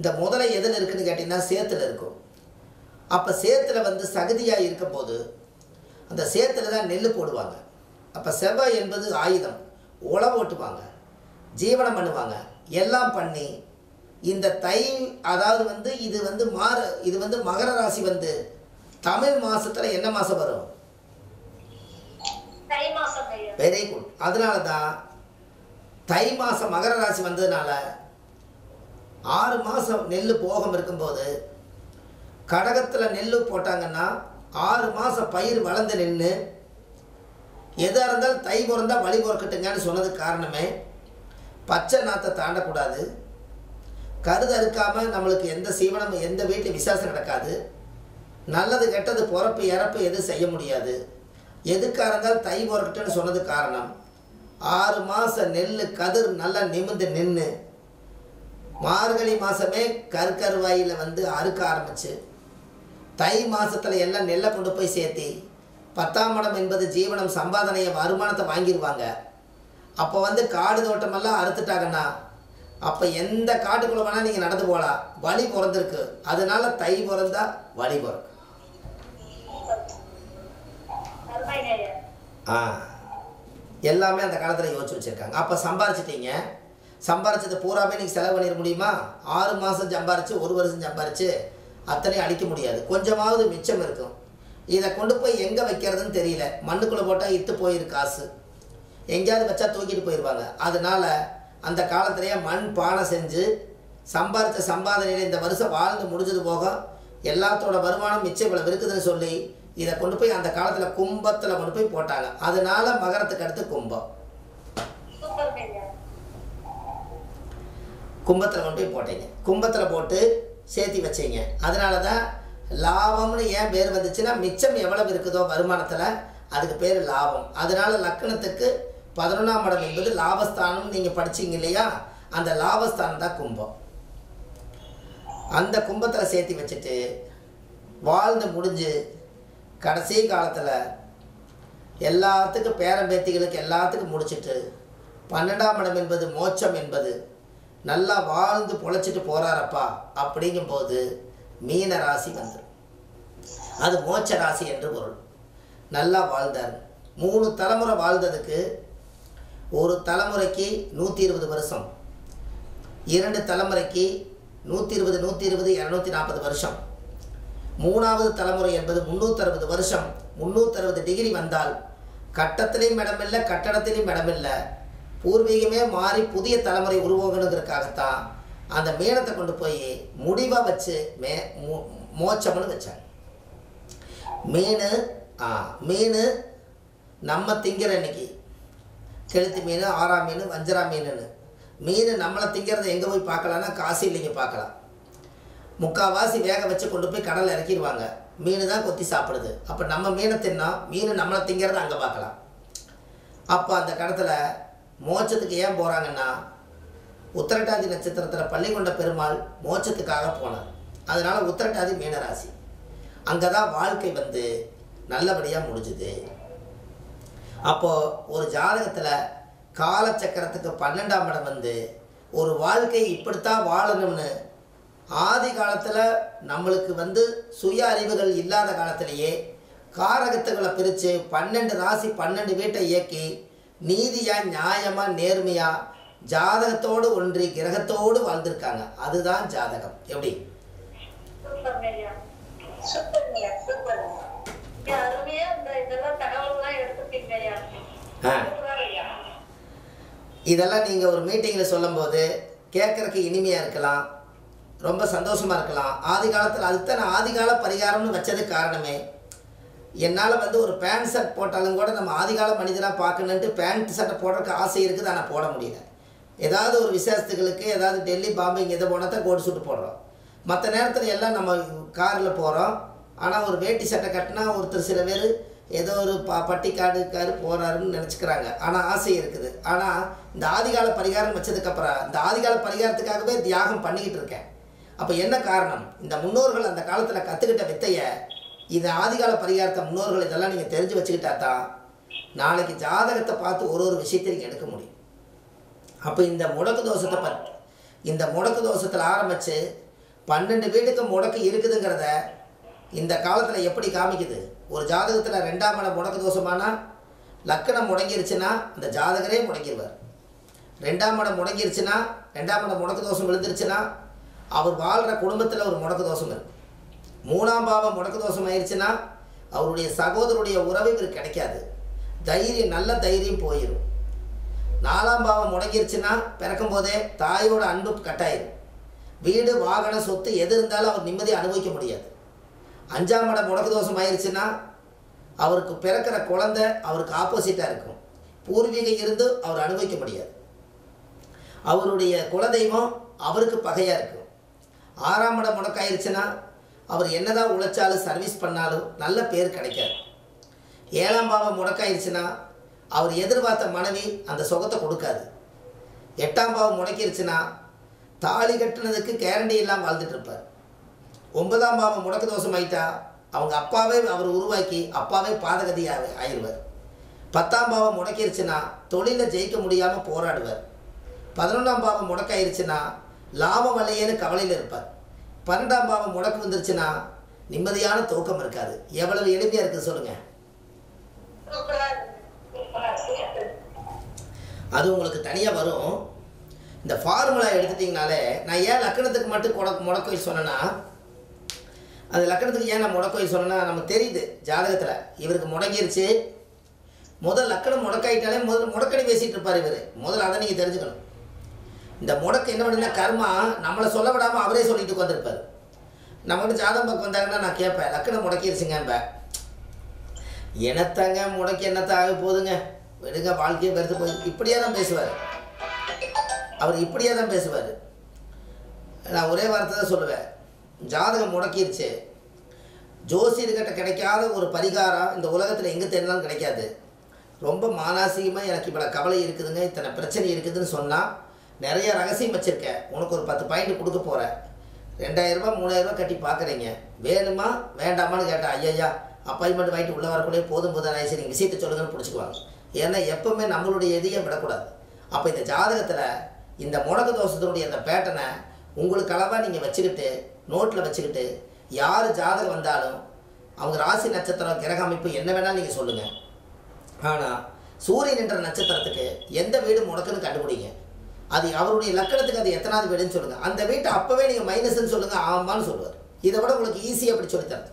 இந்த முதலை எதில் இருக்குதுன்னு கேட்டிங்கன்னா சேத்துல இருக்கும். அப்போ சேத்துல வந்து சகதியாக இருக்கும்போது அந்த சேத்துல தான் நெல் போடுவாங்க. அப்போ செவ்வாய் என்பது ஆயுதம், உழவு ஓட்டுவாங்க, ஜீவனம் பண்ணுவாங்க, எல்லாம் பண்ணி இந்த தை அதாவது வந்து இது வந்து மகர ராசி வந்து தமிழ் மாதத்தில் என்ன மாதம் வரும்? Very good. அதனால தான் தை மாதம் மகர ராசி வந்ததுனால 6 மாதம் நெல் போகம் இருக்கும்போது கடகத்தில் நெல் போட்டாங்கன்னா 6 மாதம் பயிர் வளர்ந்து நின்று எதாக இருந்தாலும் தை பிறந்தால் வழி பிறக்கட்டுங்கன்னு சொன்னதுக்கு காரணமே பச்சை நாற்றை தாண்டக்கூடாது, கருது அறுக்காமல் நம்மளுக்கு எந்த சீவனம் எந்த வீட்டில் விசேஷம் நடக்காது, நல்லது கெட்டது பிறப்பு இறப்பு எதுவும் செய்ய முடியாது, எதுக்காக இருந்தாலும் தை பிறக்கட்டுன்னு சொன்னதுக்கு காரணம் 6 மாதம் நெல் கதிர் நல்லா நிமிர்ந்து நின்று மார்கழி மாதமே கருவாயில் வந்து அறுக்க ஆரம்பிச்சு தை மாதத்தில் எல்லாம் நெல்லை கொண்டு போய் சேர்த்தி 10ஆம் இடம் என்பது ஜீவனம் சம்பாதனையை வருமானத்தை வாங்கிடுவாங்க. அப்போ வந்து காடு தோட்டமெல்லாம் அறுத்துட்டாங்கன்னா அப்போ எந்த காட்டுக்குள்ளே வேணால் நீங்கள் நடந்து போகலாம், வழி பிறந்திருக்கு. அதனால தை பிறந்தா வழி பிறக்கும். எல்லாமே அந்த காலத்தில் யோசிச்சு வச்சுருக்காங்க. அப்போ சம்பாரிச்சிட்டிங்க, சம்பாரிச்சதை பூராமே நீங்கள் செலவு பண்ணிட முடியுமா? 6 மாதம் சம்பாரித்து 1 வருஷம் சம்பாரித்து அத்தனையும் அழிக்க முடியாது. கொஞ்சமாவது மிச்சம் இருக்கும். இதை கொண்டு போய் எங்கே வைக்கிறதுன்னு தெரியல. மண்ணுக்குள்ளே போட்டால் இத்து போயிருக்கு காசு, எங்கேயாவது வச்சா தூக்கிட்டு போயிடுவாங்க. அதனால் அந்த காலத்திலேயே மண் பானை செஞ்சு சம்பாரித்த சம்பாதனையில் இந்த வருஷம் வாழ்ந்து முடிஞ்சது போக எல்லாத்தோட வருமானம் மிச்சம் இவ்வளோ இருக்குதுன்னு சொல்லி இதை கொண்டு போய் அந்த காலத்தில் கும்பத்தில் கொண்டு போய் போட்டாங்க. அதனால மகரத்துக்கு அடுத்து கும்பம். கும்பத்தில் கொண்டு போய் போட்டீங்க, கும்பத்தில் போட்டு சேர்த்தி வச்சிங்க. அதனால தான் லாபம்னு ஏன் பேர் வந்துச்சுன்னா மிச்சம் எவ்வளவு இருக்குதோ வருமானத்தில் அதுக்கு பேர் லாபம். அதனால லக்னத்துக்கு 11ஆம் இடம் என்பது லாபஸ்தானம். நீங்கள் படிச்சிங்க இல்லையா, அந்த லாபஸ்தானம் தான் கும்பம். அந்த கும்பத்தில் சேர்த்தி வச்சுட்டு வாழ்ந்து முடிஞ்சு கடைசி காலத்தில் எல்லாத்துக்கும் பேரம்பேத்திகளுக்கு எல்லாத்துக்கும் முடிச்சுட்டு 12ஆம் இடம் என்பது மோட்சம் என்பது நல்லா வாழ்ந்து பொழைச்சிட்டு போகிறாரப்பா அப்படிங்கும்போது மீன ராசி வந்துடும். அது மோட்ச ராசி என்று பொருள். நல்லா வாழ்ந்தார். 3 தலைமுறை வாழ்ந்ததுக்கு ஒரு தலைமுறைக்கு 120 வருஷம், 2 தலைமுறைக்கு 120 240 வருஷம், 3வது தலைமுறை என்பது 360 வருஷம். 360 டிகிரி வந்தால் கட்டத்திலையும் இடமில்லை, கட்டடத்திலையும் இடமில்லை, பூர்வீகமே மாறி புதிய தலைமுறை உருவாகணுங்கிறதுக்காகத்தான் அந்த மீனத்தை கொண்டு போய் முடிவாக வச்சு மோட்சம்னு வச்சாங்க. மீன் நம்ம திங்கிற இன்னைக்கு கெளுத்தி மீன், ஆறா மீன், வஞ்சரா மீனுன்னு மீன் நம்மளை திங்கிறத எங்கே போய் பார்க்கலான்னா காசிலிங்க பார்க்கலாம். முக்கால்வாசி வேக வச்சு கொண்டு போய் கடலில் இறக்கிடுவாங்க, மீன் தான் கொத்தி சாப்பிடுது. அப்போ நம்ம மீனை தின்னா மீன் நம்மளை திங்கிறத அங்கே பார்க்கலாம். அப்போ அந்த கடத்தில் மோட்சத்துக்கு ஏன் போகிறாங்கன்னா உத்திரட்டாதி நட்சத்திரத்தில் பள்ளிகொண்ட பெருமாள் மோட்சத்துக்காக போனார். அதனால் உத்திரட்டாதி மீனராசி. அங்கே தான் வாழ்க்கை வந்து நல்லபடியாக முடிஞ்சுது. அப்போது ஒரு ஜாதகத்தில் காலச்சக்கரத்துக்கு 12ஆம் இடம் வந்து ஒரு வாழ்க்கை இப்படித்தான் வாழணும்னு ஆதி காலத்தில் நம்மளுக்கு வந்து சுய அறிவுகள் இல்லாத காலத்திலேயே காரகத்துகளை பிரித்து 12 ராசி 12 வீட்டை இயக்கி நீதியாக நியாயமாக நேர்மையாக ஜாதகத்தோடு ஒன்றி கிரகத்தோடு வாழ்ந்திருக்காங்க. அதுதான் ஜாதகம். எப்படி இதெல்லாம் நீங்கள் ஒரு மீட்டிங்கில் சொல்லும்போது கேட்குறதுக்கு இனிமையாக இருக்கலாம், ரொம்ப சந்தோஷமாக இருக்கலாம். ஆதி காலத்தில் அதுதான் நான் ஆதிகால பரிகாரம்னு வச்சதுக்கு காரணமே என்னால் வந்து ஒரு பேண்ட் ஷர்ட் போட்டாலும் கூட நம்ம ஆதிகால மனிதனாக பார்க்கணுன்ட்டு பேண்ட் ஷர்ட்டை போடுறதுக்கு ஆசை இருக்குது, ஆனால் போட முடியல. ஏதாவது ஒரு விசேஷத்துகளுக்கு ஏதாவது டெல்லி பாம்பே இங்கே எதை போனால் தான் கோட் சூட்டு போடுறோம். மற்ற நேரத்தில் எல்லாம் நம்ம காரில் போகிறோம். ஆனால் ஒரு வேட்டி சட்டை கட்டினா ஒருத்தர் சில பேர் ஏதோ ஒரு பட்டிக்காடுக்காரு போகிறாருன்னு நினச்சிக்கிறாங்க, ஆனால் ஆசை இருக்குது. ஆனால் இந்த ஆதிகால பரிகாரம் வச்சதுக்கப்புறம் இந்த ஆதிகால பரிகாரத்துக்காகவே தியாகம் பண்ணிக்கிட்டு இருக்கேன். அப்போ என்ன காரணம்? இந்த முன்னோர்கள் அந்த காலத்தில் கற்றுக்கிட்ட வித்தையை இது ஆதிகால பரிகாரத்தை முன்னோர்கள் இதெல்லாம் நீங்கள் தெரிஞ்சு வச்சுக்கிட்டா தான் நாளைக்கு ஜாதகத்தை பார்த்து ஒரு விஷயத்தை நீங்கள் எடுக்க முடியும். அப்போ இந்த முடக்கு தோஷத்தை இந்த முடக்கு தோஷத்தில் ஆரம்பித்து 12 வீட்டுக்கு முடக்கு இருக்குதுங்கிறத இந்த காலத்தில் எப்படி காமிக்குது? ஒரு ஜாதகத்தில் 2ஆம் இடம் முடக்கு தோஷமானா லக்கணம் முடங்கிருச்சுன்னா அந்த ஜாதகரே முடங்கிடுவார். 2ஆம் இடம் முடங்கிருச்சுன்னா, 2ஆம் இடம் முடக்கு தோஷம் விழுந்துருச்சுன்னா அவர் வாழ்கிற குடும்பத்தில் ஒரு முடக்கு தோஷம் இருக்குது. 3ஆம் பாவம் முடக்கு தோஷம் ஆயிடுச்சுன்னா அவருடைய சகோதரருடைய உறவு இவருக்கு கிடைக்காது. தைரியம், நல்ல தைரியம் போயிடும். 4ஆம் பாவம் முடங்கிருச்சுன்னா பிறக்கும் போதே தாயோட அன்பு கட்டாயிடும். வீடு, வாகனம், சொத்து எது இருந்தாலும் அவர் நிம்மதியை அனுபவிக்க முடியாது. 5ஆம் இடம் முடக்கு தோஷம் ஆயிடுச்சுன்னா அவருக்கு பிறக்கிற குழந்தை அவருக்கு ஆப்போசிட்டாக இருக்கும். பூர்வீகம் இருந்து அவர் அனுபவிக்க முடியாது. அவருடைய குலதெய்வம் அவருக்கு பகையாக இருக்கும். 6ஆம் இடம் முடக்காயிருச்சுன்னா அவர் என்னதான் உழைச்சாலும் சர்வீஸ் பண்ணாலும் நல்ல பேர் கிடைக்காது. 7ஆம் பாவம் முடக்காயிருச்சுன்னா அவர் எதிர்பார்த்த மனைவி அந்த சுகத்தை கொடுக்காது. 8ஆம் பாவம் முடக்கிருச்சுன்னா தாலி கட்டுனதுக்கு கேரண்டி இல்லாமல் வாழ்ந்துட்டு இருப்பார். 9ஆம் பாவம் முடக்கு தோஷம் ஆயிட்டா அவங்க அப்பாவே அவர் உருவாக்கி அப்பாவே பாதகதியாக ஆயிடுவார். 10ஆம் பாவம் முடக்கிருச்சுன்னா தொழிலில் ஜெயிக்க முடியாமல் போராடுவார். 11ஆம் பாவம் முடக்காயிருச்சுன்னா லாபம் இல்லையேன்னு கவலையில் இருப்பார். 12ஆம் பாவம் முடக்கு வந்துருச்சுன்னா நிம்மதியான தூக்கம் இருக்காது. எவ்வளவு எளிமையாக இருக்குது சொல்லுங்கள். அது உங்களுக்கு தனியாக வரும். இந்த ஃபார்முலா எடுத்துட்டிங்கனாலே, நான் ஏன் லக்கணத்துக்கு மட்டும் முடக்கோயில் சொன்னேன்னா, அது லக்கணத்துக்கு ஏன் நான் முடக்கோயில் சொன்னேன்னா நமக்கு தெரியுது ஜாதகத்தில் இவருக்கு முடங்கிருச்சு. முதல் லக்கணம் முடக்காயிட்டாலே முதல் முடக்கடி பேசிகிட்டு இருப்பார் இவர். முதல்ல அதை நீங்கள் தெரிஞ்சுக்கணும். இந்த முடக்கு என்ன பண்ணுன்னா கர்மா நம்மளை சொல்ல விடாமல் அவரே சொல்லிட்டு உட்காந்துருப்பார். நம்மகிட்ட ஜாதகம் பார்க்க வந்தாங்கன்னா நான் கேட்பேன், லக்கணம் முடக்கிருச்சுங்க. என்னத்தாங்க முடக்கி என்னத்த ஆக போகுதுங்க, விடுங்க, வாழ்க்கையை வெறுத்து போகுது, இப்படியே தான் பேசுவார் அவர். இப்படியே தான் பேசுவார். நான் ஒரே வார்த்தை தான் சொல்லுவேன், ஜாதகம் முடக்கிருச்சு. ஜோசியர்கிட்ட கிடைக்காத ஒரு பரிகாரம் இந்த உலகத்தில் எங்கே தேடினாலும் கிடைக்காது. ரொம்ப மானசீகமாக எனக்கு இவ்வளோ கவலை இருக்குதுங்க, இத்தனை பிரச்சனை இருக்குதுன்னு சொன்னால் நிறைய ரகசியம் வச்சுருக்கேன், உனக்கு ஒரு 10 பாயிண்ட் கொடுக்க போகிறேன், 2000 ரூபா 3000 ரூபா கட்டி பார்க்குறீங்க, வேணுமா வேண்டாமான்னு கேட்டேன். ஐயா அப்பாயின்மெண்ட் வாங்கிட்டு உள்ளே வரக்கூடிய போதும் ஆயிடுச்சு, நீங்கள் விஷயத்தை சொல்லுங்கன்னு பிடிச்சிக்குவாங்க. ஏன்னா எப்போவுமே நம்மளுடைய எதையும் விடக்கூடாது. அப்போ இந்த ஜாதகத்தில் இந்த முடக்கு தோஷத்தினுடைய அந்த பேட்டனை உங்களுக்கு அளவாக நீங்கள் வச்சுக்கிட்டு நோட்டில் வச்சுக்கிட்டு யார் ஜாதகம் வந்தாலும் அவங்க ராசி நட்சத்திரம் கிரக அமைப்பு என்ன வேணாலும் நீங்கள் சொல்லுங்கள். ஆனால் சூரியன் என்ற நட்சத்திரத்துக்கு எந்த வீடு முடக்குன்னு கண்டுபிடிங்க. அது அவருடைய லக்கணத்துக்கு அது எத்தனாவது வீடுன்னு சொல்லுங்கள். அந்த வீட்டை அப்போவே நீங்கள் மைனஸ்ன்னு சொல்லுங்கள், ஆமான்னு சொல்லுவார். இதை விட உங்களுக்கு ஈஸியாக அப்படி சொல்லித்தரது.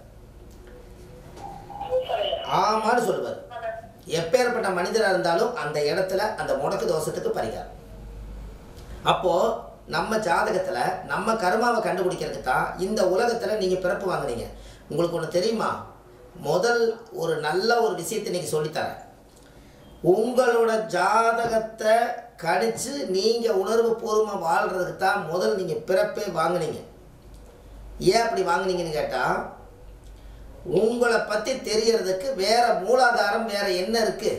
ஆமான்னு சொல்லுவார். எப்பேற்பட்ட மனிதராக இருந்தாலும் அந்த இடத்துல அந்த முடக்கு தோஷத்துக்கு பரிகாரம். அப்போது நம்ம ஜாதகத்தில் நம்ம கர்மாவை கண்டுபிடிக்கிறதுக்கு தான் இந்த உலகத்தில் நீங்கள் பிறப்பு வாங்குனீங்க. உங்களுக்கு ஒன்று தெரியுமா? முதல் ஒரு நல்ல ஒரு விஷயத்தை நீங்கள் சொல்லித்தரேன். உங்களோட ஜாதகத்தை கணிச்சு நீங்கள் உணர்வு பூர்வமாக வாழ்கிறதுக்கு தான் முதல் நீங்கள் பிறப்பே வாங்கினீங்க. ஏன் அப்படி வாங்கினீங்கன்னு கேட்டால், உங்களை பற்றி தெரியறதுக்கு வேற மூலாதாரம் வேற என்ன இருக்குது?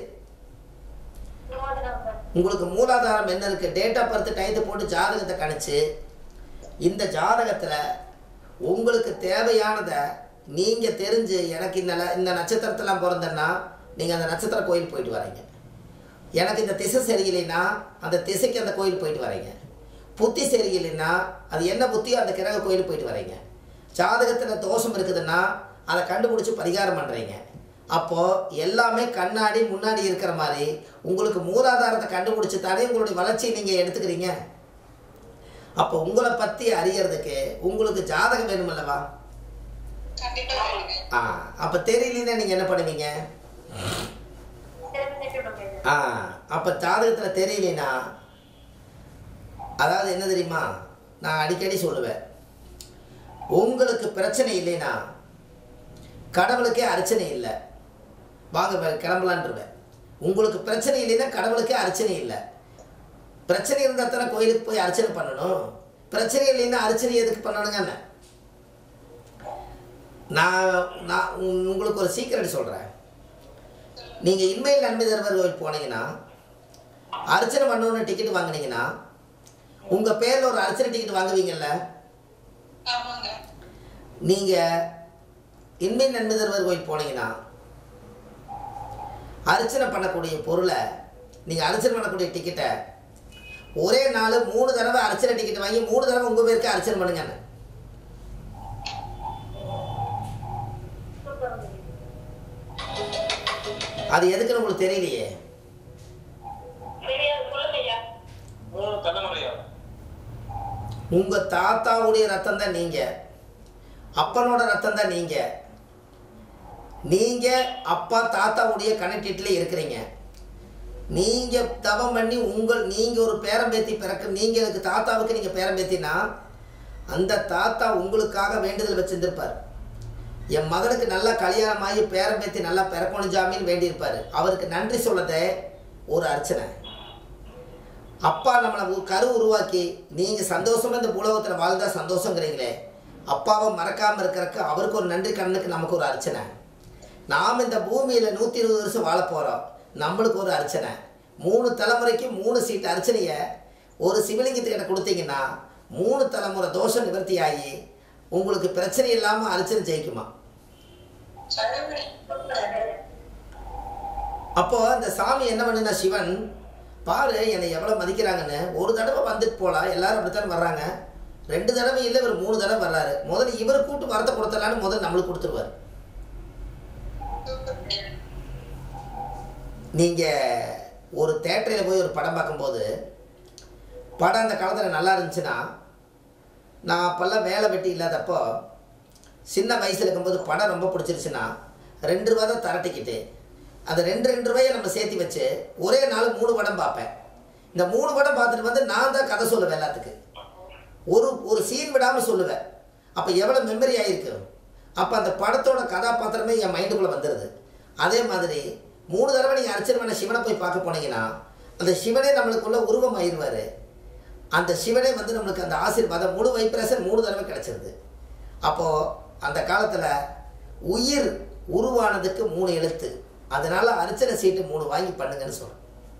உங்களுக்கு மூலாதாரம் என்ன இருக்குது? டேட் ஆஃப் பர்த் டயத்தை போட்டு ஜாதகத்தை கணிச்சு இந்த ஜாதகத்தில் உங்களுக்கு தேவையானதை நீங்கள் தெரிஞ்சு, எனக்கு இந்த நட்சத்திரத்தெல்லாம் பிறந்தேன்னா நீங்கள் அந்த நட்சத்திர கோயில் போயிட்டு வரீங்க. எனக்கு இந்த திசை சரியில்லைன்னா அந்த திசைக்கு அந்த கோயில் போயிட்டு வரீங்க. புத்தி சரியில்லைன்னா அது என்ன புத்தியோ அந்த கிரக கோயில் போயிட்டு வரீங்க. ஜாதகத்தில் தோஷம் இருக்குதுன்னா அதை கண்டுபிடிச்சி பரிகாரம் பண்ணுறீங்க. அப்போது எல்லாமே கண்ணாடி முன்னாடி இருக்கிற மாதிரி உங்களுக்கு மூலாதாரத்தை கண்டுபிடிச்சி தானே உங்களுடைய வளர்ச்சியை நீங்கள் எடுத்துக்கிறீங்க. அப்போ உங்களை பற்றி அறியறதுக்கு உங்களுக்கு ஜாதகம் வேணுமல்லவா? அப்போ தெரியலன்னா நீங்கள் என்ன பண்ணுவீங்க? அப்போ ஜாதகத்தில் தெரியலனா அதாவது என்ன தெரியுமா, நான் அடிக்கடி சொல்லுவேன், உங்களுக்கு பிரச்சனை இல்லைன்னா கடவுளுக்கே அர்ச்சனை இல்லை, வாங்க கிளம்பலான்ருவேன். உங்களுக்கு பிரச்சனை இல்லைன்னா கடவுளுக்கே அர்ச்சனை இல்லை. பிரச்சனை இருந்தால் தானே கோயிலுக்கு போய் அர்ச்சனை பண்ணணும். பிரச்சனை இல்லைன்னா அர்ச்சனை எதுக்கு பண்ணணுங்க? நான் உங்களுக்கு ஒரு சீக்கிரம் சொல்கிறேன். நீங்கள் இன்மையில் நன்மை தருவார் கோயில் போனீங்கன்னா அர்ச்சனை பண்ணணுன்னு டிக்கெட் வாங்கினீங்கன்னா உங்கள் பேரில் ஒரு அர்ச்சனை டிக்கெட் வாங்குவீங்கல்ல? நீங்கள் இன்மை நன்மை தருவார் கோயில் போனீங்கன்னா அர்ச்சனை பண்ணக்கூடிய பொருளை, நீங்கள் அர்ச்சனை பண்ணக்கூடிய டிக்கெட்டை ஒரே நாள் 3 தடவை அர்ச்சனை டிக்கெட் வாங்கி 3 தடவை உங்கள் பேருக்கு அர்ச்சனை பண்ணுங்க. அது எதுக்குன்னு உங்களுக்கு தெரியலையே. உங்க தாத்தாவுடைய ரத்தம் தான் நீங்க, அப்பனோட ரத்தம் தான் நீங்க. நீங்க அப்பா தாத்தாவுடைய கனெக்டிவ்ல இருக்கிறீங்க. நீங்க தவம் பண்ணி நீங்க ஒரு பேரம்பேத்தி பிறக்க, நீங்க எனக்கு தாத்தாவுக்கு நீங்க பேரம்பேத்தினா அந்த தாத்தா உங்களுக்காக வேண்டுதல் வச்சிருந்திருப்பார். என் மகனுக்கு நல்லா கல்யாணமாகி பேரம்பேத்தி நல்லா பிறக்கணும் ஜாமின்னு வேண்டியிருப்பார். அவருக்கு நன்றி சொல்லதே ஒரு அர்ச்சனை. அப்பா நம்மளை கரு உருவாக்கி நீங்கள் சந்தோஷமாக இந்த உலகத்தில் வாழ்ந்தா சந்தோஷங்கிறீங்களே, அப்பாவை மறக்காமல் இருக்கிறதுக்கு அவருக்கு ஒரு நன்றி கடனுக்கு நமக்கு ஒரு அர்ச்சனை. நாம் இந்த பூமியில் 120 வருஷம் வாழ போகிறோம், நம்மளுக்கு ஒரு அர்ச்சனை. 3 தலைமுறைக்கு 3 சீட்டு அர்ச்சனையை ஒரு சிவலிங்கத்துக்கிட்ட கொடுத்தீங்கன்னா 3 தலைமுறை தோஷம் நிவர்த்தி ஆகி உங்களுக்கு பிரச்சனை இல்லாமல் அர்ச்சனை ஜெயிக்குமா? அப்போ இந்த சாமி என்ன பண்ணுனா, சிவன் பாரு என்னை எவ்வளோ மதிக்கிறாங்கன்னு. ஒரு தடவை வந்துட்டு போகலாம், எல்லாரும் அப்படித்தான் வர்றாங்க. 2 தடவை இல்லை, இவர் 3 தடவை வர்றாரு. முதல்ல இவரை கூட்டு வரத்தை கொடுத்துடலான்னு முதல்ல நம்மளுக்கு கொடுத்துருவார். நீங்கள் ஒரு தேட்டரில் போய் ஒரு படம் பார்க்கும்போது, படம் அந்த காலத்தில் நல்லா இருந்துச்சுன்னா, நான் அப்போல்லாம் வேலை வெட்டி இல்லாதப்போ சின்ன வயசில் இருக்கும்போது படம் ரொம்ப பிடிச்சிருச்சுன்னா 2 ரூபா தான் தர டிக்கெட்டு. அந்த 2 ரூபாயை நம்ம சேர்த்து வச்சு ஒரே நாள் 3 படம் பார்ப்பேன். இந்த 3 படம் பார்த்துட்டு வந்து நான் தான் கதை சொல்லுவேன் எல்லாத்துக்கு. ஒரு சீன் விடாமல் சொல்லுவேன். அப்போ எவ்வளோ மெமரி ஆகிருக்கு. அப்போ அந்த படத்தோட கதாபாத்திரமே என் மைண்டுக்குள்ளே வந்துடுது. அதே மாதிரி 3 தடவை நீங்கள் அர்ச்சனை பண்ண சிவனை போய் பார்க்க போனீங்கன்னா அந்த சிவனே நம்மளுக்குள்ள உருவம் ஆயிடுவார். அந்த சிவனே வந்து நம்மளுக்கு அந்த ஆசீர்வாதம் முழு வைப்ரேஷன் 3 தடவை கிடச்சிருது. அப்போது அந்த காலத்தில் உயிர் உருவானதுக்கு 3 எழுத்து. அதனால் அர்ச்சனை சீட்டு 3 வாங்கி பண்ணுங்கன்னு சொல்கிறேன்.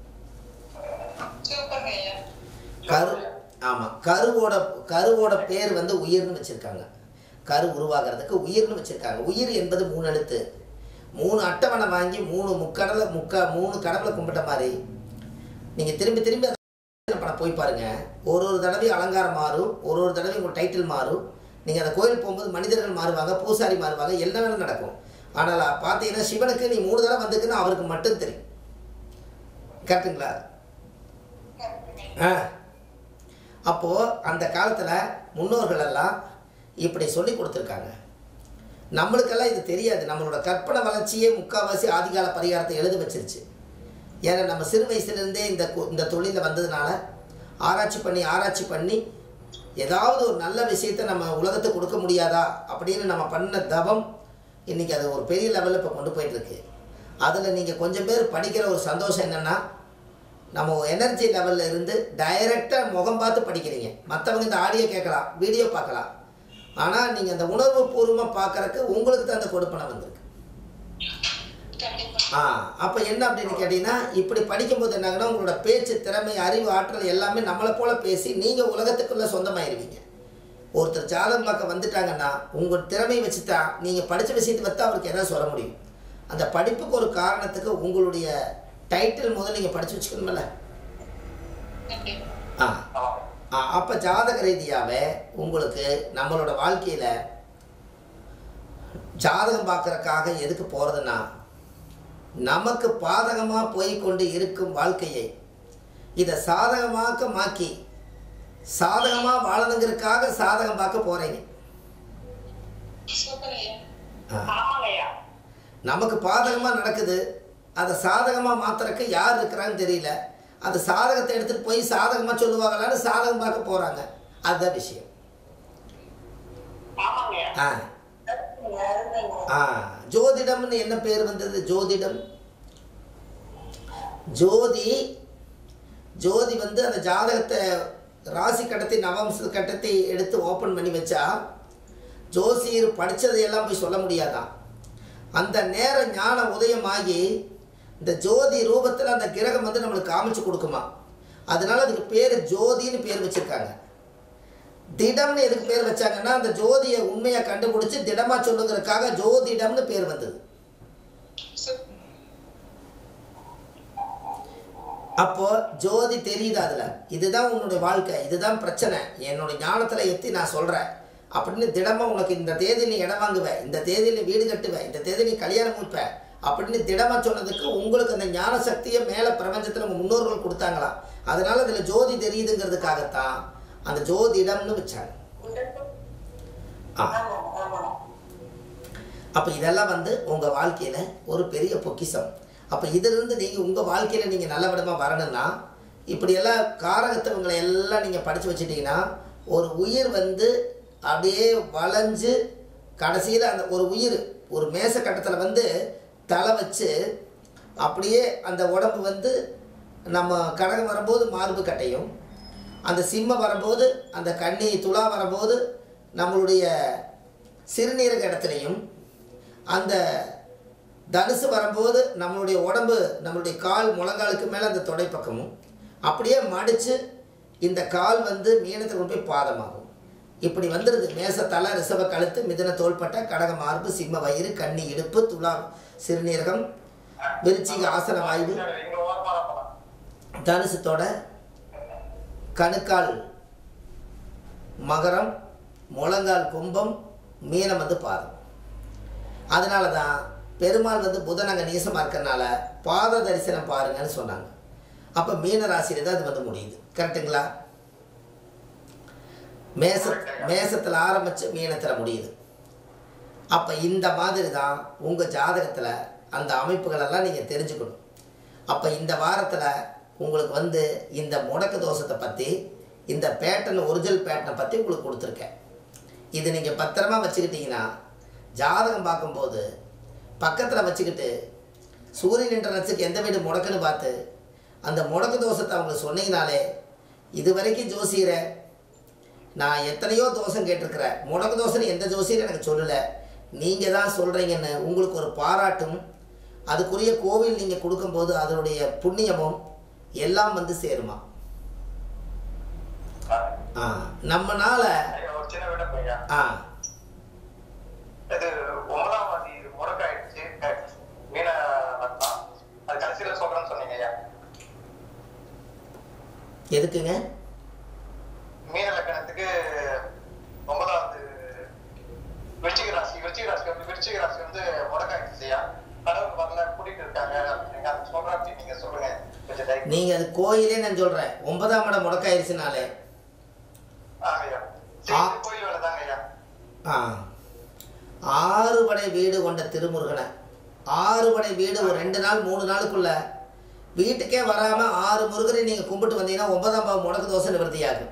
ஆமாம், கருவோட பேர் வந்து உயிர்னு வச்சுருக்காங்க. கரு உருவாகிறதுக்கு உயிர்னு வச்சுருக்காங்க. உயிர் என்பது 3 எழுத்து. 3 அட்டவணை வாங்கி 3 கடவுளை கும்பிட்ட மாதிரி நீங்கள் திரும்பி திரும்பி படம் போய் பாருங்கள். ஒரு தடவையும் அலங்காரம் மாறும், ஒரு தடவையும் உங்கள் டைட்டில் மாறும். நீங்கள் அந்த கோயில் போகும்போது மனிதர்கள் மாறுவாங்க, பூசாரி மாறுவாங்க, எல்லாமே நடக்கும். ஆனால் பார்த்தீங்கன்னா சிவனுக்கு நீ 3 தடவை வந்துக்குன்னு அவருக்கு மட்டும் தெரியும். கரெக்டுங்களா? அப்போது அந்த காலத்தில் முன்னோர்களெல்லாம் இப்படி சொல்லி கொடுத்துருக்காங்க. நம்மளுக்கெல்லாம் இது தெரியாது. நம்மளோட கற்பனை வளர்ச்சியே முக்கால்வாசி ஆதிகால பரிகாரத்தை எழுத வச்சிருச்சு. ஏன்னா நம்ம சிறு வயசுலேருந்தே இந்த தொழிலில் வந்ததுனால ஆராய்ச்சி பண்ணி ஏதாவது ஒரு நல்ல விஷயத்தை நம்ம உலகத்துக்கு கொடுக்க முடியாதா அப்படின்னு நம்ம பண்ண தவம் இன்றைக்கி அது ஒரு பெரிய லெவலில் இப்போ கொண்டு போயிட்டுருக்கு. அதில் நீங்கள் கொஞ்சம் பேர் படிக்கிற ஒரு சந்தோஷம் என்னென்னா, நம்ம எனர்ஜி லெவலில் இருந்து டைரெக்டாக முகம் பார்த்து படிக்கிறீங்க. மற்றவங்க இந்த ஆடியோ கேட்கலாம், வீடியோ பார்க்கலாம். ஆனால் நீங்கள் அந்த உணர்வு பூர்வமாக பார்க்குறக்கு உங்களுக்கு தான் அந்த கொடுப்பனை வந்திருக்கு. அப்போ என்ன அப்படின்னு கேட்டிங்கன்னா, இப்படி படிக்கும்போது என்னாங்கன்னா உங்களோட பேச்சு திறமை, அறிவு, ஆற்றல் எல்லாமே நம்மளை போல் பேசி நீங்கள் உலகத்துக்குள்ளே சொந்தமாயிருவீங்க. ஒருத்தர் ஜாதகம் பார்க்க வந்துட்டாங்கன்னா உங்கள் திறமையை வச்சு தான் நீங்கள் படித்த விஷயத்தை வச்சு அவருக்கு எதாவது சொல்ல முடியும். அந்த படிப்புக்கு ஒரு காரணத்துக்கு உங்களுடைய டைட்டில் முதல்ல நீங்கள் படித்து வச்சுக்கணுமில்ல. அப்போ ஜாதக ரீதியாகவே உங்களுக்கு நம்மளோட வாழ்க்கையில் ஜாதகம் பார்க்குறக்காக எதுக்கு போகிறதுன்னா, நமக்கு பாதகமாக போய்கொண்டு இருக்கும் வாழ்க்கையை இதை சாதகமாக மாக்கி சாதகமாக வாழணுங்கிறதுக்காக சாதகம் பார்க்க போகிறீங்க. நமக்கு பாதகமாக நடக்குது, அதை சாதகமாக மாற்றுறக்கு யார் இருக்கிறான்னு தெரியல. அந்த சாதகத்தை எடுத்துகிட்டு போய் சாதகமாக சொல்லுவாங்களான்னு சாதகம் பார்க்க போகிறாங்க. அதுதான் விஷயம். ஜோதிடம்னு என்ன பேர் வந்தது? ஜோதிடம், ஜோதி வந்து அந்த ஜாதகத்தை ராசி கடத்தி நவம்ச கட்டத்தை எடுத்து ஓப்பன் பண்ணி வச்சா ஜோசியர் படித்ததையெல்லாம் போய் சொல்ல முடியாதான். அந்த நேர ஞான உதயமாகி இந்த ஜோதி ரூபத்தில் அந்த கிரகம் வந்து நம்மளுக்கு காமிச்சு கொடுக்குமா. அதனால அதுக்கு பேர் ஜோதின்னு பேர் வச்சுருக்காங்க. திடம்னு எதுக்கு பேர் வச்சாங்கன்னா, அந்த ஜோதியை உண்மையாக கண்டுபிடிச்சி திடமாக சொல்லுங்கிறதுக்காக ஜோதிடம்னு பேர் வந்தது. அப்போ ஜோதி தெரியுது அதில், இதுதான் உன்னுடைய வாழ்க்கை, இதுதான் பிரச்சனை, என்னுடைய ஞானத்தில் எத்தி நான் சொல்கிறேன் அப்படின்னு திடமாக உனக்கு இந்த தேதியில் இடம் வாங்குவேன், இந்த தேதியில் வீடு கட்டுவேன், இந்த தேதியில் கல்யாணம் முடிப்பேன் அப்படின்னு திடமாக சொன்னதுக்கு உங்களுக்கு அந்த ஞான சக்தியை மேலே பிரபஞ்சத்தில் உங்கள் முன்னோர்கள் கொடுத்தாங்களா, அதனால் அதில் ஜோதி தெரியுதுங்கிறதுக்காகத்தான் அந்த ஜோதிடம்னு வச்சாங்க. அப்போ இதெல்லாம் வந்து உங்கள் வாழ்க்கையில் ஒரு பெரிய பொக்கிஷம். அப்போ இதிலிருந்து நீங்கள் உங்கள் வாழ்க்கையில் நீங்கள் நல்ல விதமாக வரணும்னா இப்படியெல்லாம் காரகத்தவங்களை எல்லாம் நீங்கள் படித்து வச்சுட்டிங்கன்னா ஒரு உயிர் வந்து அப்படியே வளைஞ்சு கடைசியில் அந்த ஒரு உயிர் ஒரு மேசக்கட்டத்தில் வந்து தலை வச்சு அப்படியே அந்த உடம்பு வந்து நம்ம கடகம் வரும்போது மார்பு கட்டையும், அந்த சிம்மம் வரும்போது அந்த கன்னி துலா வரும்போது நம்மளுடைய சிறுநீரக இடத்துலையும், அந்த தனுசு வரும்போது நம்மளுடைய உடம்பு நம்மளுடைய கால் முழங்காலுக்கு மேலே அந்த தொடை பக்கமும் அப்படியே மடித்து இந்த கால் வந்து மீனத்தில் கொண்டு போய் பாதமாகும். இப்படி வந்துடுது. மேச தலை, ரிஷப கழுத்து, மிதுன தோள்பட்டை, கடக மார்பு, சிம்ம வயிறு, கன்னி இடுப்பு, துலா சிறுநீரகம், விருச்சிக ஆசன வாயு, தனுசு தொடை, கணுக்கால் மகரம், முழங்கால் கும்பம், மீனம் வந்து பாதம். அதனால தான் பெருமாள் வந்து புதன் அங்கே நீசமாக இருக்கிறனால பாத தரிசனம் பாருங்கன்னு சொன்னாங்க. அப்போ மீன ராசியில் தான் அது வந்து முடியுது. கரெக்டுங்களா? மேசத்தில் ஆரம்பித்து மீனத்தில் முடியுது. அப்போ இந்த மாதிரி தான் உங்கள் ஜாதகத்தில் அந்த அமைப்புகளெல்லாம் நீங்கள் தெரிஞ்சுக்கணும். அப்போ இந்த வாரத்தில் உங்களுக்கு வந்து இந்த முடக்கு தோஷத்தை பற்றி, இந்த பேட்டர்ன் ஒரிஜினல் பேட்டர்னை பற்றி உங்களுக்கு கொடுத்துருக்கேன். இது நீங்கள் பத்திரமா வச்சுக்கிட்டிங்கன்னா ஜாதகம் பார்க்கும்போது பக்கத்தில் வச்சுக்கிட்டு சூரியன் என்ற நட்சத்திரத்துக்கு எந்த வீடு முடக்குன்னு பார்த்து அந்த முடக்கு தோஷத்தை அவங்களுக்கு சொன்னீங்கனாலே, இது வரைக்கும் ஜோசியரை நான் எத்தனையோ தோஷம் கேட்டிருக்கிறேன், முடக்கு தோஷம்னு எந்த ஜோசியரும் எனக்கு சொல்லலை, நீங்கள் தான் சொல்கிறீங்கன்னு உங்களுக்கு ஒரு பாராட்டும், அதுக்குரிய கோவில் நீங்கள் கொடுக்கும்போது அதனுடைய புண்ணியமும் எல்லாம் வந்து சேருமா. நம்மனால எதுக்குங்க மீன லக்னத்துக்கு 9வது விருச்சிக ராசி வந்து முடக்காயிடுச்சியா, கடவுளுக்கு வரல கூட்டிட்டு இருக்காங்க அப்படிங்க அது சொல்றாங்க. நீங்க சொல்லுங்க கொஞ்சம். நீங்க அது கோயிலே நான் சொல்றேன் 9ஆம் இடம் முடக்காயிருச்சுனாலே கோயில் வேலை தாங்க ஐயா. 6 படை வீடு கொண்ட திருமுருகனை 6 படை வீடு ஒரு 2 நாள் 3 நாளுக்குள்ள வீட்டுக்கே வராமல் 6 முருகரை நீங்கள் கும்பிட்டு வந்தீங்கன்னா 9ஆம் பாவம் முடக்கு தோசை நிவர்த்தியாகும்.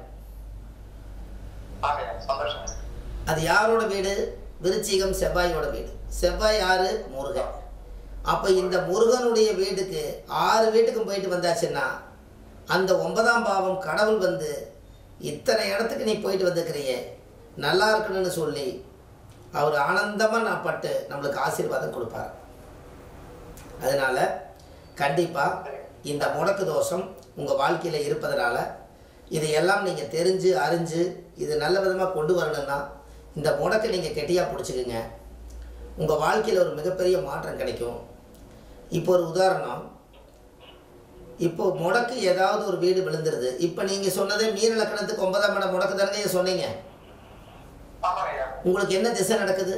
அது யாரோட வீடு? விருச்சிகம் செவ்வாயோட வீடு. செவ்வாய் யாரு? முருகன். அப்போ இந்த முருகனுடைய வீட்டுக்கு 6 வீட்டுக்கும் போயிட்டு வந்தாச்சுன்னா அந்த 9ஆம் பாவம் கடவுள் வந்து இத்தனை இடத்துக்கு நீ போயிட்டு வந்துக்கிறியே நல்லா இருக்கணும்னு சொல்லி அவர் ஆனந்தமாக நான் பட்டு நம்மளுக்கு ஆசீர்வாதம் கொடுப்பார். அதனால் கண்டிப்பாக இந்த முடக்கு தோஷம் உங்கள் வாழ்க்கையில் இருப்பதனால இதையெல்லாம் நீங்கள் தெரிஞ்சு அறிஞ்சு இது நல்ல விதமாக கொண்டு வரணும்னா இந்த முடக்கை நீங்கள் கெட்டியாக பிடிச்சிக்குங்க. உங்கள் வாழ்க்கையில் ஒரு மிகப்பெரிய மாற்றம் கிடைக்கும். இப்போ ஒரு உதாரணம், இப்போ முடக்கு ஏதாவது ஒரு வீடு விழுந்துருது. இப்போ நீங்கள் சொன்னதே மீன லக்னத்துக்கு 9ஆம் இடம் முடக்கு தானே சொன்னீங்க. உங்களுக்கு என்ன திசை நடக்குது?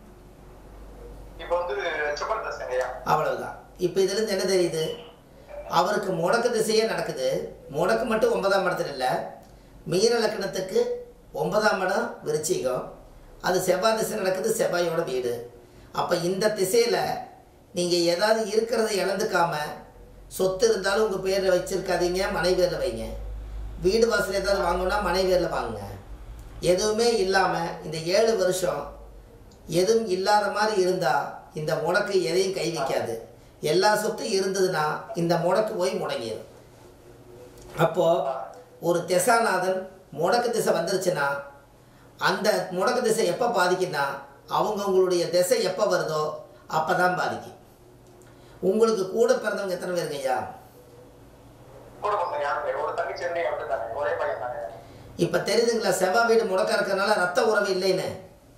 அவ்வளவுதான். இப்போ இதுலேருந்து என்ன தெரியுது? அவருக்கு முடக்கு திசையே நடக்குது. முடக்கு மட்டும் 9ஆம் இடத்துல இல்லை, மீன லக்னத்துக்கு 9ஆம் இடம் விருச்சிகம், அது செவ்வாய் திசை நடக்குது, செவ்வாயோட வீடு. அப்போ இந்த திசையில் நீங்கள் ஏதாவது இருக்கிறத இழந்துக்காம, சொத்து இருந்தாலும் உங்கள் பேரில் வச்சுருக்காதீங்க, மனைவி பேரில் வைங்க. வீடு வாசல் ஏதாவது வாங்கணும்னா மனைவி பேரில் வாங்குங்க. எதுவுமே இல்லாமல் இந்த 7 வருஷம் எதுவும் இல்லாத மாதிரி இருந்தால் இந்த முடக்கு எதையும் கை வைக்காது. எல்லா சொத்தும் இருந்ததுன்னா இந்த முடக்கு போய் முடங்கிடும். அப்போது ஒரு திசாநாதன் முடக்கு திசை வந்துருச்சுன்னா அந்த முடக்கு திசை எப்போ பாதிக்குன்னா அவங்கவுங்களுடைய திசை எப்போ வருதோ அப்போ தான் பாதிக்கும். உங்களுக்கு கூட பிறந்தவங்க எத்தனை பேருங்க ஐயா? இப்போ தெரியுதுங்களா? செவ்வாய் வீடு முடக்க இருக்கிறதுனால ரத்த உறவு இல்லைன்னு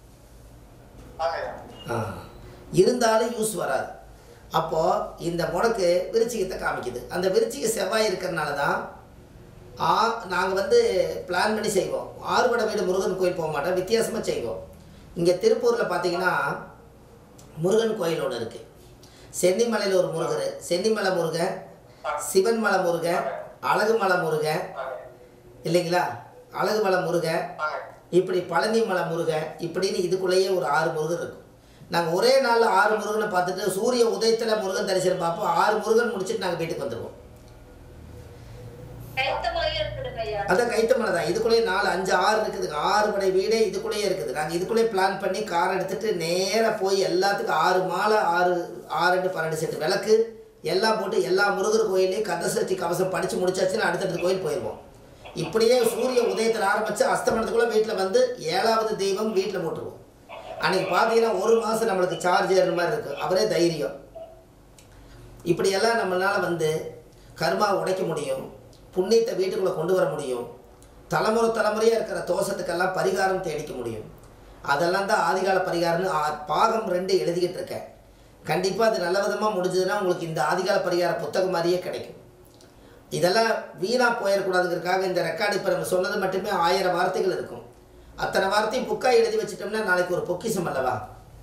இருந்தாலும் யூஸ் வராது. அப்போது இந்த முடக்கு விருச்சிகத்தை காமிக்குது. அந்த விருச்சிக செவ்வாய் இருக்கிறனால தான் நாங்கள் வந்து பிளான் பண்ணி செய்வோம். 6 படை வீடு முருகன் கோயில் போக மாட்டோம், வித்தியாசமாக செய்வோம். இங்கே திருப்பூரில் பார்த்தீங்கன்னா முருகன் கோயில் ஒன்று இருக்குது. சென்னிமலையில் ஒரு முருகர், சென்னிமலை முருகன், சிவன்மலை முருகன், அழகுமலை முருகன் இல்லைங்களா, அழகுமலை முருகன், இப்படி பழனி மலை முருகன், இப்படின்னு இதுக்குள்ளேயே ஒரு 6 முருகன் இருக்கும். நாங்கள் ஒரே நாளில் 6 முருகனை பார்த்துட்டு சூரிய உதயத்தில் முருகன் தரிசனம் பார்ப்போம். 6 முருகன் முடிச்சுட்டு நாங்கள் வீட்டுக்கு வந்துடுவோம். அதான் கைத்தமலை தான். இதுக்குள்ளேயே 4, 5, 6 இருக்குதுங்க. 6 படை வீடே இதுக்குள்ளேயே இருக்குது. நாங்கள் இதுக்குள்ளேயே பிளான் பண்ணி கார் எடுத்துகிட்டு நேராக போய் எல்லாத்துக்கும் 6 மாலை, 6 2 12 செட்டு விளக்கு எல்லாம் போட்டு எல்லா முருகர் கோயிலையும் கந்தசஷ்டி கவசம் படித்து முடிச்சாச்சுன்னா அடுத்தடுத்த கோயில் போயிடுவோம். இப்படியே சூரிய உதயத்தில் ஆரம்பித்து அஸ்தமனத்துக்குள்ளே வீட்டில் வந்து 7வது தெய்வம் வீட்டில் போட்டுருவோம். அன்றைக்கி பார்த்தீங்கன்னா 1 மாதம் நம்மளுக்கு சார்ஜ் ஏறுற மாதிரி இருக்குது. அவரே தைரியம். இப்படியெல்லாம் நம்மளால் வந்து கர்மாவை உடைக்க முடியும், புண்ணியத்தை வீட்டுக்குள்ளே கொண்டு வர முடியும், தலைமுறையாக இருக்கிற தோஷத்துக்கெல்லாம் பரிகாரம் தேடிக்க முடியும். அதெல்லாம் தான் ஆதிகால பரிகாரம்னு பாகம் 2 எழுதிக்கிட்டு இருக்கேன். கண்டிப்பாக அது நல்ல விதமாக முடிஞ்சதுன்னா உங்களுக்கு இந்த ஆதிகால பரிகார புத்தகம் மாதிரியே கிடைக்கும். இதெல்லாம் வீணாக போயிடக்கூடாதுங்கிறதுக்காக இந்த ரெக்கார்டு இப்போ நம்ம சொன்னது மட்டுமே 1000 வார்த்தைகள் இருக்கும். அத்தனை வார்த்தையும் புக்காக எழுதி வச்சுட்டோம்னா நாளைக்கு ஒரு பொக்கிஷம் அல்லவா?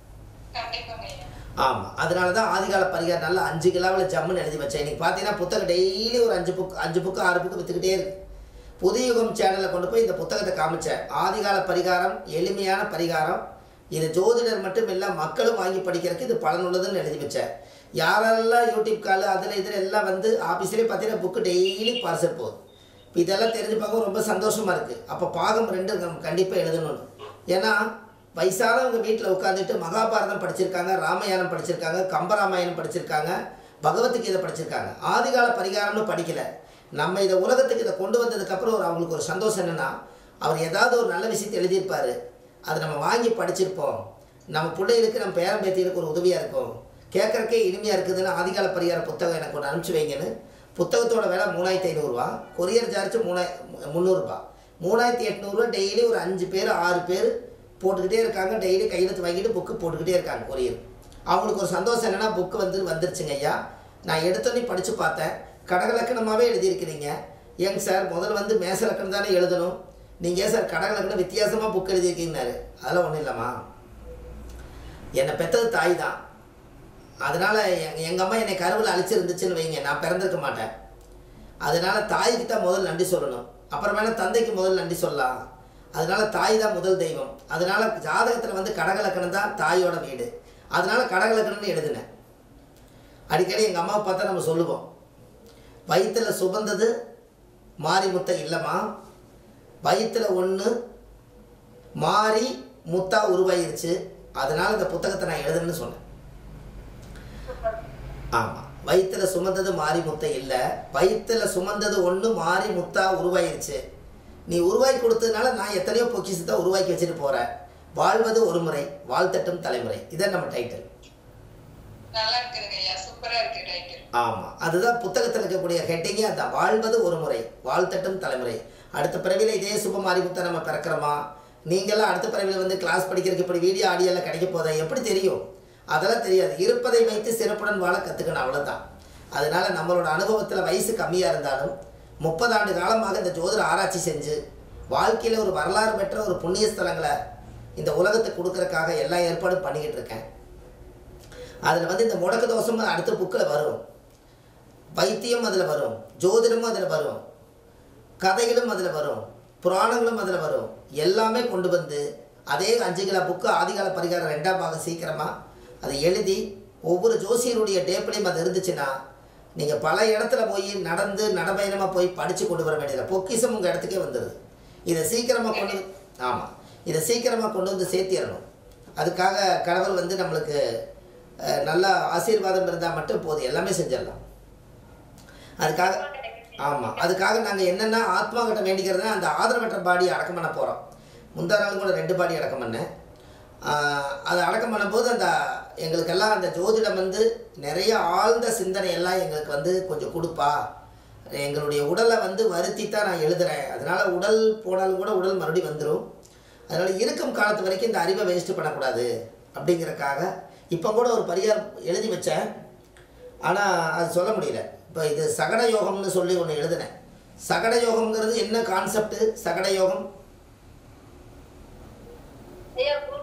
ஆமாம். அதனால தான் ஆதிகால பரிகாரம் நல்லா 5 கிலோவில் ஜம்முன்னு எழுதி வச்சேன். இன்றைக்கி பார்த்தீங்கன்னா புத்தகம் டெய்லி ஒரு 5 புக்கு 6 புக்கு விற்றுக்கிட்டே இருக்குது. புதியுகம் சேனலில் கொண்டு போய் இந்த புத்தகத்தை காமிச்சேன். ஆதிகால பரிகாரம், எளிமையான பரிகாரம், இது ஜோதிடர் மட்டும் இல்லை மக்களும் வாங்கி படிக்கிறதுக்கு இது பலனுள்ளதுன்னு எழுதி வச்சேன். யாரெல்லாம் யூடியூப் கால் அதில் இதில் எல்லாம் வந்து ஆஃபீஸ்லேயே பார்த்தீங்கன்னா புக்கு டெய்லி பார்சல் போகுது. இப்போ இதெல்லாம் தெரிஞ்சு பார்க்க ரொம்ப சந்தோஷமாக இருக்குது. அப்போ பாகம் 2 நம்ம கண்டிப்பாக எழுதணும்னு. ஏன்னா வயசானவங்க வீட்டில் உட்காந்துட்டு மகாபாரதம் படிச்சிருக்காங்க, ராமாயணம் படிச்சிருக்காங்க, கம்பராமாயணம் படிச்சிருக்காங்க, பகவத்கீதை படிச்சிருக்காங்க, ஆதிகால பரிகாரம்னு படிக்கலை. நம்ம இதை உலகத்துக்கு இதை கொண்டு வந்ததுக்கப்புறம் அவங்களுக்கு ஒரு சந்தோஷம் என்னென்னா, அவர் ஏதாவது ஒரு நல்ல விஷயத்தை எழுதியிருப்பார், அதை நம்ம வாங்கி படிச்சிருப்போம், நம்ம பிள்ளைகளுக்கு நம்ம பேரன் பேத்திகளுக்கு ஒரு உதவியாக இருக்கும், கேட்குறக்கே இனிமையாக இருக்குதுன்னு ஆதிகால பரிகார புத்தகம் எனக்கு ஒன்று அனுப்பிச்சி வைங்கன்னு. புத்தகத்தோட விலை 3500 ரூபா, கொரியர் சார்ஜ் 300 ரூபா. 3800 ரூபா. டெய்லி ஒரு 5 பேர் 6 பேர் போட்டுக்கிட்டே இருக்காங்க. டெய்லி கையெழுத்து வாங்கிட்டு புக்கு போட்டுக்கிட்டே இருக்காங்க கொரியர். அவங்களுக்கு ஒரு சந்தோஷம் என்னென்னா, புக்கு வந்துருச்சுங்க ஐயா, நான் எடுத்தோன்னே படித்து பார்த்தேன், கடகலக்கணமாகவே எழுதியிருக்கிறீங்க. ஏங்க சார் முதல்ல வந்து மேசலக்கணம் தானே எழுதணும், நீங்கள் ஏன் சார் கடகலக்கணம் வித்தியாசமாக புக் எழுதியிருக்கீங்கன்னாரு. அதெல்லாம் ஒன்றும் இல்லைம்மா, என்னை பெற்றது தாய் தான். அதனால் எங்கள் அம்மா என்னை கருவில் அழிச்சிருந்துச்சுன்னு வைங்க, நான் பிறந்திருக்க மாட்டேன். அதனால் தாய்க்கு தான் முதல் நன்றி சொல்லணும், அப்புறமேல தந்தைக்கு முதல் நன்றி சொல்லலாம். அதனால் தாய் தான் முதல் தெய்வம். அதனால் ஜாதகத்தில் வந்து கடகலக்கணம் தான் தாயோட வீடு. அதனால் கடகலக்கணம்னு எழுதினேன். அடிக்கடி எங்கள் அம்மாவை பார்த்தா நம்ம சொல்லுவோம், வயிற்றில் சுமந்தது மாறி முத்தை இல்லைம்மா, வயிற்றில் ஒன்று மாறி முத்தா உருவாயிருச்சு, அதனால் இந்த புத்தகத்தை நான் எழுதுன்னு சொன்னேன். ஆமாம், வயிற்றில் சுமந்தது மாறி முத்தை இல்லை, வயிற்றில் சுமந்தது ஒன்று மாறி முத்தா உருவாயிருச்சு. நீ உருவாக்கி கொடுத்ததுனால நான் எத்தனையோ பொக்கிஷத்தை உருவாக்கி வச்சுட்டு போகிறேன். வாழ்வது ஒரு முறை, வாழ்த்தட்டும் தலைமுறை. இதான் நம்ம டைட்டில். ஆமாம், அதுதான் புத்தகத்தில் இருக்கக்கூடிய ஹெட்டிங்கே அதுதான். வாழ்வது ஒரு முறை, வாழ்த்தட்டும் தலைமுறை. அடுத்த பிறவியில் இதே சுப மாரிமுத்தை நம்ம பிறக்கிறோமா? நீங்கள்லாம் அடுத்த பிறவியில் வந்து கிளாஸ் படிக்கிறதுக்கு இப்படி வீடியோ ஆடியோலாம் கிடைக்க போதா? எப்படி தெரியும்? அதெல்லாம் தெரியாது. இருப்பதை வைத்து சிறப்புடன் வாழ கற்றுக்கணும், அவ்வளோதான். அதனால் நம்மளோட அனுபவத்தில் வயசு கம்மியாக இருந்தாலும் 30 ஆண்டு காலமாக இந்த ஜோதிட ஆராய்ச்சி செஞ்சு வாழ்க்கையில் ஒரு வரலாறு பெற்ற ஒரு புண்ணிய ஸ்தலங்களை இந்த உலகத்துக்கு கொடுக்கறதுக்காக எல்லா ஏற்பாடும் பண்ணிக்கிட்டு இருக்கேன். அதில் வந்து இந்த முடக்கு தோஷம் அடுத்த புக்கில் வரும், வைத்தியம் அதில் வரும், ஜோதிடமும் அதில் வரும், கதைகளும் அதில் வரும், புராணங்களும் அதில் வரும். எல்லாமே கொண்டு வந்து அதே 5 கிலோ புக்கு ஆதிகால பரிகாரம் 2ஆம் பாகம் சீக்கிரமாக அதை எழுதி ஒவ்வொரு ஜோசியருடைய டேப்லேயும் அது இருந்துச்சுன்னா நீங்கள் பல இடத்துல போய் நடந்து நடபயணமாக போய் படித்து கொண்டு வர வேண்டியதில்லை. பொக்கிஷம் உங்கள் இடத்துக்கே வந்துடுது. இதை சீக்கிரமாக கொண்டு ஆமாம், இதை சீக்கிரமாக கொண்டு வந்து சேர்த்திடணும். அதுக்காக கடவுள் வந்து நம்மளுக்கு நல்ல ஆசீர்வாதம் இருந்தால் மட்டும் போதும், எல்லாமே செஞ்சிடலாம். அதுக்காக ஆமாம், அதுக்காக நாங்கள் என்னென்னா ஆத்மா கிட்ட வேண்டிக்கிறதுனா அந்த ஆதரவற்ற பாடியை அடக்கம் பண்ண போகிறோம். முந்தா நாள் கூட 2 பாடி அடக்கம் பண்ணேன். அதை அடக்கம் பண்ணும்போது அந்த எங்களுக்கெல்லாம் அந்த ஜோதிடம் வந்து நிறைய ஆழ்ந்த சிந்தனை எல்லாம் எங்களுக்கு வந்து கொஞ்சம் கொடுப்பா. எங்களுடைய உடலை வந்து வருத்தி தான் நான் எழுதுகிறேன், அதனால் உடல் போனாலும் கூட உடல் மறுபடியும் வந்துடும். அதனால் இருக்கும் காலத்து வரைக்கும் இந்த அறிவை வேஸ்ட்டு பண்ணக்கூடாது அப்படிங்கிறக்காக இப்போ கூட ஒரு பரிகாரம் எழுதி வச்சேன், ஆனால் அது சொல்ல முடியல. இப்போ இது சகட யோகம்னு சொல்லி ஒன்று எழுதினேன். சகட யோகம்ங்கிறது என்ன கான்செப்ட்? சகட யோகம்